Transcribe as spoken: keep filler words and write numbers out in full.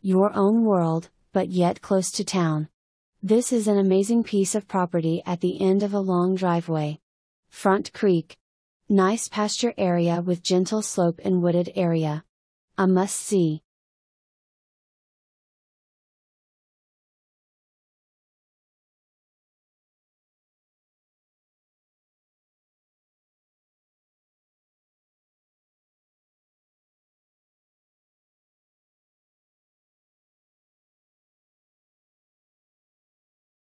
Your own world, but yet close to town. This is an amazing piece of property at the end of a long driveway. Front creek. Nice pasture area with gentle slope and wooded area. A must-see.